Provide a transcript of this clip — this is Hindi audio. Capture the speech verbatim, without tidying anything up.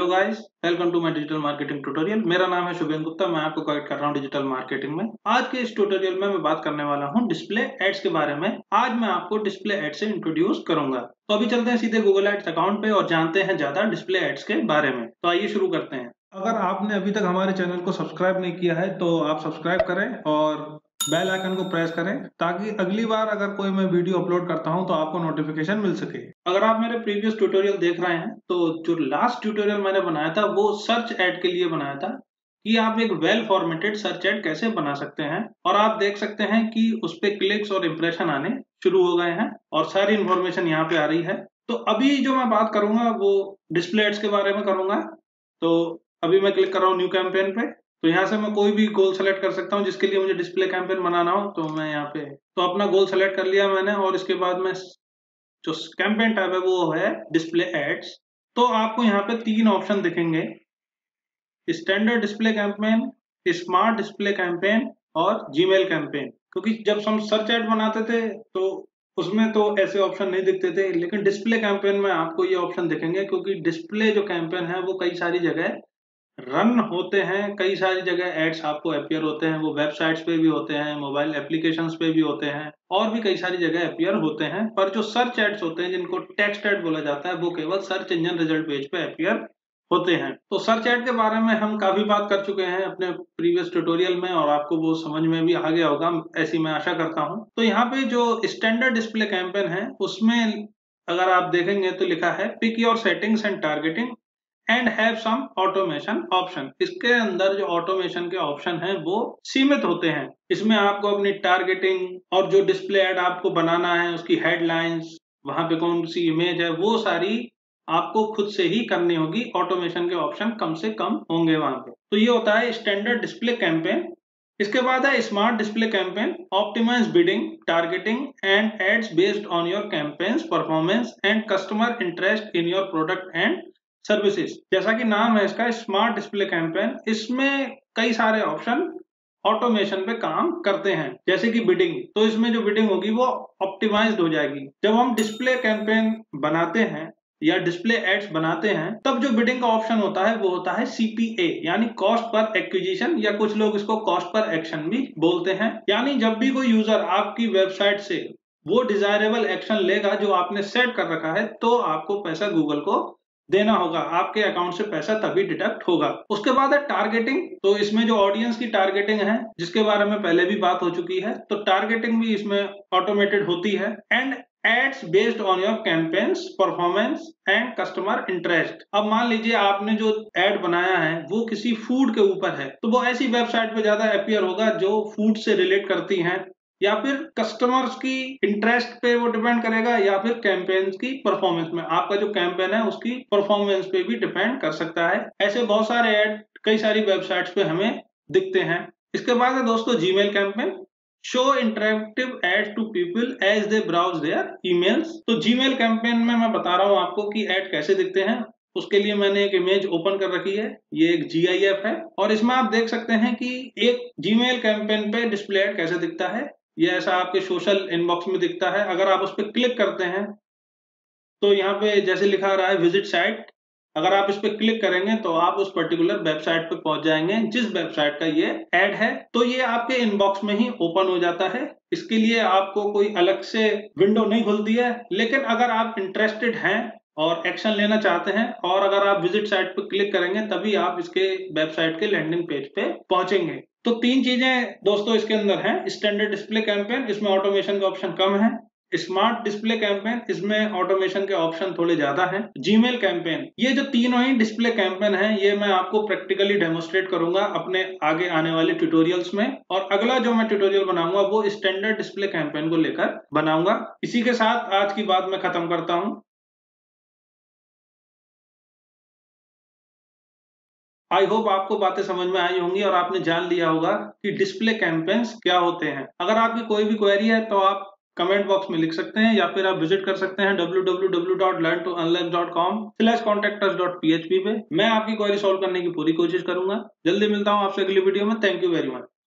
Hello guys, welcome to my digital marketing tutorial. मेरा नाम है शुभेंद्र गुप्ता। मैं आपको गाइड कर रहा हूं डिजिटल मार्केटिंग में। आज के इस ट्यूटोरियल में मैं बात करने वाला हूं डिस्प्ले एड्स के बारे में। आज मैं आपको डिस्प्ले एड्स से इंट्रोड्यूस करूंगा। तो अभी चलते हैं सीधे गूगल एड्स अकाउंट पे और जानते हैं ज्यादा डिस्प्ले एड्स के बारे में। तो आइए शुरू करते हैं। अगर आपने अभी तक हमारे चैनल को सब्सक्राइब नहीं किया है तो आप सब्सक्राइब करें और बेल आइकन को प्रेस करें ताकि अगली बार अगर कोई मैं वीडियो अपलोड करता हूं तो आपको नोटिफिकेशन मिल सके। अगर आप मेरे प्रीवियस ट्यूटोरियल देख रहे हैं तो जो लास्ट ट्यूटोरियल मैंने बनाया था वो सर्च एड के लिए बनाया था कि आप एक वेल फॉर्मेटेड सर्च एड कैसे बना सकते हैं। और आप देख सकते हैं कि उस पे क्लिक्स और इंप्रेशन आने शुरू हो गए हैं और सारी इंफॉर्मेशन यहाँ पे आ रही है। तो अभी जो मैं बात करूंगा वो डिस्प्ले एड्स के बारे में करूंगा। तो अभी मैं क्लिक कर रहा हूँ न्यू कैंपेन पे। तो यहाँ से मैं कोई भी गोल सेलेक्ट कर सकता हूँ जिसके लिए मुझे डिस्प्ले कैंपेन बनाना हो। तो मैं यहाँ पे तो अपना गोल सेलेक्ट कर लिया मैंने और इसके बाद में जो कैंपेन टाइप है वो है डिस्प्ले एड्स। तो आपको यहाँ पे तीन ऑप्शन दिखेंगे, standard display campaign, smart display campaign और जीमेल कैंपेन। क्योंकि जब हम सर्च एड बनाते थे तो उसमें तो ऐसे ऑप्शन नहीं दिखते थे, लेकिन डिस्प्ले कैंपेन में आपको ये ऑप्शन दिखेंगे क्योंकि डिस्प्ले जो कैंपेन है वो कई सारी जगह रन होते हैं। कई सारी जगह एड्स आपको अपीयर होते हैं, वो वेबसाइट्स पे भी होते हैं, मोबाइल एप्लीकेशंस पे भी होते हैं और भी कई सारी जगह अपीयर होते हैं। पर जो सर्च एड्स होते हैं जिनको टेक्स्ट एड बोला जाता है वो केवल सर्च इंजन रिजल्ट पेज पे अपीयर होते हैं। तो सर्च एड के बारे में हम काफी बात कर चुके हैं अपने प्रीवियस ट्यूटोरियल में और आपको वो समझ में भी आ गया होगा, ऐसी मैं आशा करता हूँ। तो यहाँ पे जो स्टैंडर्ड डिस्प्ले कैंपेन है उसमें अगर आप देखेंगे तो लिखा है pick your settings and targeting and have some automation option. इसके अंदर जो ऑटोमेशन के ऑप्शन हैं वो सीमित होते हैं। इसमें आपको अपनी टारगेटिंग और जो डिस्प्ले एड आपको बनाना है उसकी हेडलाइंस, वहां पे कौन सी इमेज है, वो सारी आपको खुद से ही करनी होगी। ऑटोमेशन के ऑप्शन कम से कम होंगे वहां पे। तो ये होता है स्टैंडर्ड डिस्प्ले कैंपेन। इसके बाद है smart display campaign, optimise bidding, targeting and ads based on your campaigns performance and customer interest in your product and services. जैसा कि नाम है इसका स्मार्ट डिस्प्ले कैंपेन, इसमें कई सारे ऑप्शन ऑटोमेशन पे काम करते हैं। जैसे कि बिडिंग, तो इसमें जो बिडिंग होगी वो ऑप्टिमाइज्ड हो जाएगी। जब हम डिस्प्ले कैंपेन बनाते हैं या डिस्प्ले एड्स बनाते हैं तब जो बिडिंग का ऑप्शन होता है वो होता है सीपीए यानी कॉस्ट पर एक्विजिशन, या कुछ लोग इसको कॉस्ट पर एक्शन भी बोलते हैं। यानी जब भी कोई यूजर आपकी वेबसाइट से वो डिजायरेबल एक्शन लेगा जो आपने सेट कर रखा है तो आपको पैसा गूगल को देना होगा, आपके अकाउंट से पैसा तभी डिडक्ट होगा। उसके बाद है टारगेटिंग। तो इसमें जो ऑडियंस की टारगेटिंग है जिसके बारे में पहले भी बात हो चुकी है, तो टारगेटिंग भी इसमें ऑटोमेटेड होती है। And ads based on your campaigns performance and customer interest. अब मान लीजिए आपने जो एड बनाया है वो किसी फूड के ऊपर है तो वो ऐसी वेबसाइट पे ज्यादा अपीयर होगा जो फूड से रिलेट करती हैं, या फिर कस्टमर्स की इंटरेस्ट पे वो डिपेंड करेगा, या फिर कैंपेन की परफॉर्मेंस में, आपका जो कैंपेन है उसकी परफॉर्मेंस पे भी डिपेंड कर सकता है। ऐसे बहुत सारे ऐड कई सारी वेबसाइट्स पे हमें दिखते हैं। इसके बाद है दोस्तों Gmail campaign, show interactive ad to people as they browse their emails. तो जीमेल कैंपेन में मैं बता रहा हूँ आपको कि एड कैसे दिखते हैं। उसके लिए मैंने एक इमेज ओपन कर रखी है, ये एक जी आई एफ है और इसमें आप देख सकते हैं कि एक जीमेल कैंपेन पे डिस्प्ले एड कैसे दिखता है। ये ऐसा आपके सोशल इनबॉक्स में दिखता है। अगर आप उस पर क्लिक करते हैं तो यहाँ पे जैसे लिखा रहा है विजिट साइट, अगर आप इस पर क्लिक करेंगे तो आप उस पर्टिकुलर वेबसाइट पे पहुंच जाएंगे जिस वेबसाइट का ये ऐड है। तो ये आपके इनबॉक्स में ही ओपन हो जाता है। इसके लिए आपको कोई अलग से विंडो नहीं खुलती है। लेकिन अगर आप इंटरेस्टेड हैं और एक्शन लेना चाहते हैं और अगर आप विजिट साइट पर क्लिक करेंगे तभी आप इसके वेबसाइट के लैंडिंग पेज पे पहुंचेंगे। तो तीन चीजें दोस्तों इसके अंदर हैं। स्टैंडर्ड डिस्प्ले कैंपेन, इसमें ऑटोमेशन का ऑप्शन कम है। स्मार्ट डिस्प्ले कैंपेन, इसमें ऑटोमेशन के ऑप्शन थोड़े ज्यादा हैं। जीमेल कैंपेन, ये जो तीनों ही डिस्प्ले कैंपेन हैं ये मैं आपको प्रैक्टिकली डेमोस्ट्रेट करूंगा अपने आगे आने वाले ट्यूटोरियल्स में। और अगला जो मैं ट्यूटोरियल बनाऊंगा वो स्टैंडर्ड डिस्प्ले कैंपेन को लेकर बनाऊंगा। इसी के साथ आज की बात मैं खत्म करता हूं। आई होप आपको बातें समझ में आई होंगी और आपने जान लिया होगा कि डिस्प्ले कैंपेन्स क्या होते हैं। अगर आपकी कोई भी क्वेरी है तो आप कमेंट बॉक्स में लिख सकते हैं या फिर आप विजिट कर सकते हैं W W W dot learn to unlearn dot com slash contact us dot P H P पे। मैं आपकी क्वेरी सॉल्व करने की पूरी कोशिश करूंगा। जल्दी मिलता हूं आपसे अगली वीडियो में। Thank you very much.